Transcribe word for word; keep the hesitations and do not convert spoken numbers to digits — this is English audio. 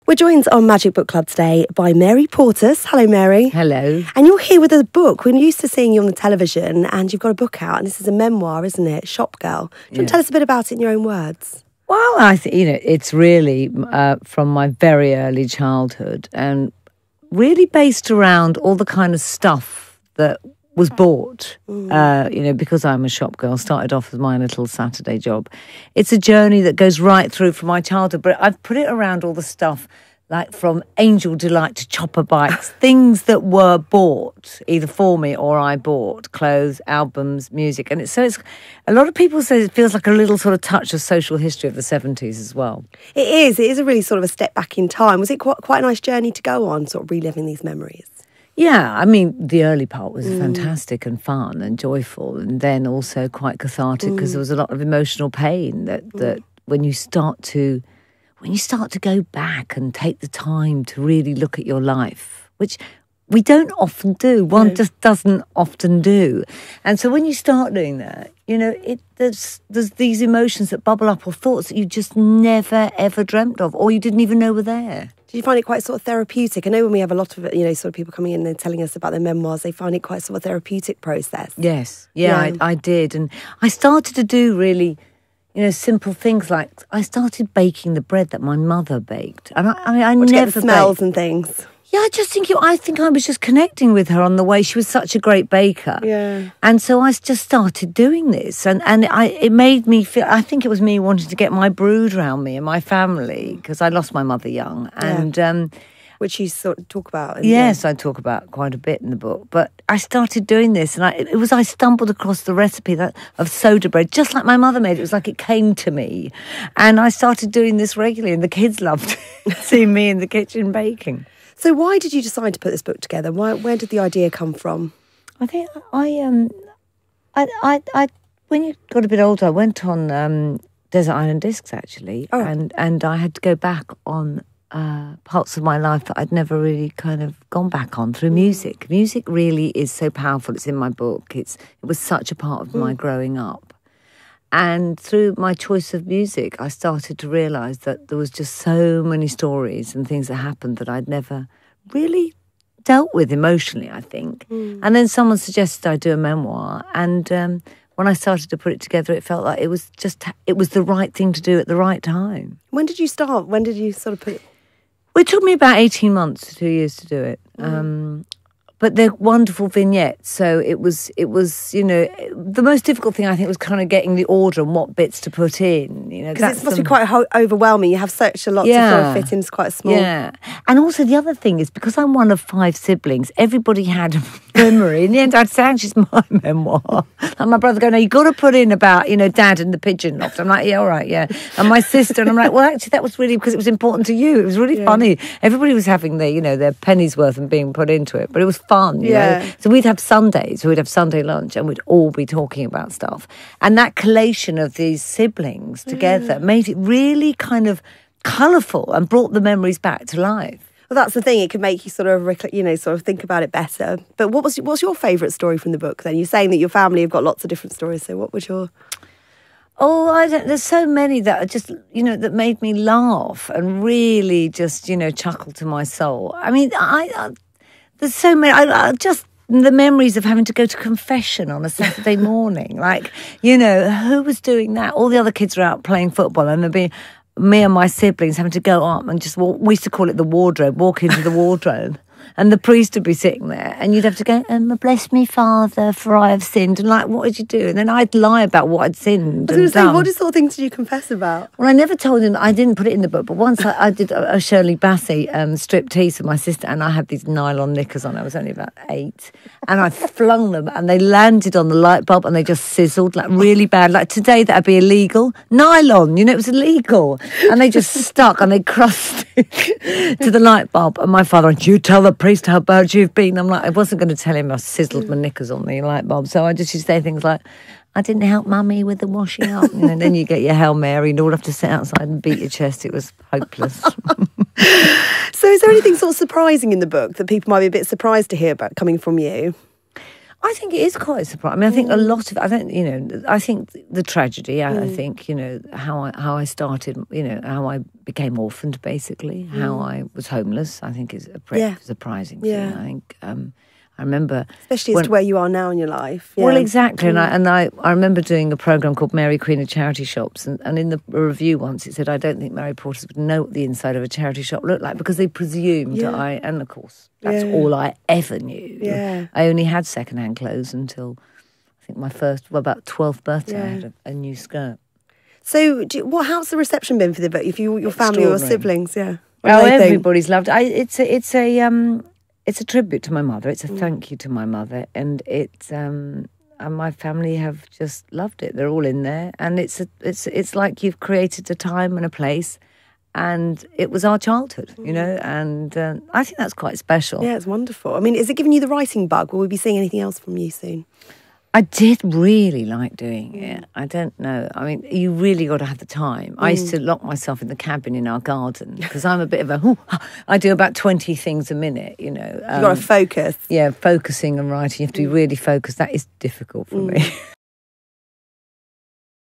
We're joined on Magic Book Club today by Mary Portas. Hello, Mary. Hello. And you're here with a book. We're used to seeing you on the television, and you've got a book out, and this is a memoir, isn't it? Shop Girl. Do you Yeah. want to tell us a bit about it in your own words? Well, I think, you know, it's really uh, from my very early childhood and really based around all the kind of stuff that was bought, mm. uh, you know, because I'm a shop girl, started off as my little Saturday job. It's a journey that goes right through from my childhood, but I've put it around all the stuff like from Angel Delight to Chopper Bikes, things that were bought, either for me or I bought, clothes, albums, music. And it's, so it's, a lot of people say it feels like a little sort of touch of social history of the seventies as well. It is. It is a really sort of a step back in time. Was it quite, quite a nice journey to go on, sort of reliving these memories? Yeah, I mean, the early part was mm. fantastic and fun and joyful, and then also quite cathartic because mm. there was a lot of emotional pain that, that mm. when you start to when you start to go back and take the time to really look at your life, which we don't often do, one no. just doesn't often do. And so when you start doing that, you know, it there's there's these emotions that bubble up or thoughts that you just never, ever dreamt of or you didn't even know were there. Did you find it quite sort of therapeutic? I know when we have a lot of, you know, sort of people coming in and telling us about their memoirs, they find it quite sort of a therapeutic process. Yes, yeah, yeah. I, I did. And I started to do really, you know, simple things like I started baking the bread that my mother baked. And I, I, I Which never get the smells baked. and things. Yeah, I just think, I think I was just connecting with her on the way. She was such a great baker. Yeah. And so I just started doing this. And, and I, it made me feel, I think it was me wanting to get my brood around me and my family because I lost my mother young. And yeah. um, Which you sort of talk about. Yes, I talk about quite a bit in the book. But I started doing this and I, it was, I stumbled across the recipe that, of soda bread, just like my mother made it. It was like it came to me. And I started doing this regularly and the kids loved seeing me in the kitchen baking. So why did you decide to put this book together? Why, where did the idea come from? I think I um, I I, I when you got a bit older, I went on um, Desert Island Discs actually, oh. and and I had to go back on uh, parts of my life that I'd never really kind of gone back on through music. Music really is so powerful. It's in my book. It's it was such a part of mm. my growing up. And through my choice of music, I started to realise that there was just so many stories and things that happened that I'd never really dealt with emotionally, I think. Mm. And then someone suggested I do a memoir. And um, when I started to put it together, it felt like it was just, it was the right thing to do at the right time. When did you start? When did you sort of put it? Well, it took me about eighteen months to two years to do it. Mm. Um But they're wonderful vignettes. So it was, it was, you know, the most difficult thing I think was kind of getting the order and what bits to put in. You know, because it must the, be quite ho- overwhelming. You have such a lot yeah, to sort of fit into quite small. Yeah, and also the other thing is because I'm one of five siblings, everybody had a memory. In the end, I'd say actually it's my memoir. And my brother going, "No, you got to put in about you know Dad and the pigeon loft." I'm like, "Yeah, all right, yeah." And my sister, and I'm like, "Well, actually, that was really because it was important to you. It was really yeah. funny. Everybody was having their you know their pennies worth and being put into it, but it was fun." You yeah. know? So we'd have Sundays, we'd have Sunday lunch and we'd all be talking about stuff. And that collation of these siblings together mm. made it really kind of colourful and brought the memories back to life. Well, that's the thing. It could make you sort of, you know, sort of think about it better. But what was what's your favourite story from the book then? You're saying that your family have got lots of different stories. So what was your... Oh, I don't, there's so many that are just, you know, that made me laugh and really just, you know, chuckle to my soul. I mean, I... I There's so many, I, I just the memories of having to go to confession on a Saturday morning. Like, you know, who was doing that? All the other kids were out playing football and there'd be me and my siblings having to go up and just walk. We used to call it the wardrobe, walk into the wardrobe. And the priest would be sitting there and you'd have to go, um, bless me, Father, for I have sinned. And like, what did you do? And then I'd lie about what I'd sinned. I was going to say, what sort of things did you confess about? Well, I never told him, I didn't put it in the book, but once I, I did a, a Shirley Bassey um, striptease with my sister and I had these nylon knickers on. I was only about eight. And I flung them and they landed on the light bulb and they just sizzled like really bad. Like today, that'd be illegal. Nylon, you know, it was illegal. And they just stuck and they crusted to the light bulb. And my father went, you tell the priest how bad you've been. I'm like, I wasn't going to tell him I sizzled my knickers on the light bulb. So I just used to say things like, I didn't help Mummy with the washing up. You know, and then you get your Hail Mary and all have to sit outside and beat your chest. It was hopeless. So is there anything sort of surprising in the book that people might be a bit surprised to hear about coming from you? I think it is quite surprising. I mean, I think a lot of, I think, you know, I think the tragedy, I, mm. I think, you know, how I, how I started, you know, how I became orphaned, basically, mm. how I was homeless, I think is a pretty yeah. surprising thing. Yeah. I think, um, I remember... Especially as when, to where you are now in your life. Yeah. Well, exactly. Mm. And, I, and I, I remember doing a programme called Mary Queen of Charity Shops, and, and in the review once it said, I don't think Mary Portas would know what the inside of a charity shop looked like, because they presumed yeah. that I... And, of course, that's yeah. all I ever knew. Yeah. I only had second-hand clothes until, I think, my first, well, about twelfth birthday, yeah. I had a, a new skirt. So, do you, what? How's the reception been for the book? If you, your family or siblings, yeah. Well, everybody's think? loved it. I, it's a... It's a um, It's a tribute to my mother. It's a thank you to my mother, and it's um, and my family have just loved it. They're all in there, and it's a, it's it's like you've created a time and a place, and it was our childhood, you know. And uh, I think that's quite special. Yeah, it's wonderful. I mean, is it giving you the writing bug? Will we be seeing anything else from you soon? I did really like doing it. I don't know. I mean, you really got to have the time. Mm. I used to lock myself in the cabin in our garden because I'm a bit of a, I do about twenty things a minute, you know. Um, You've got to focus. Yeah, focusing and writing. You have to be really focused. That is difficult for mm. me.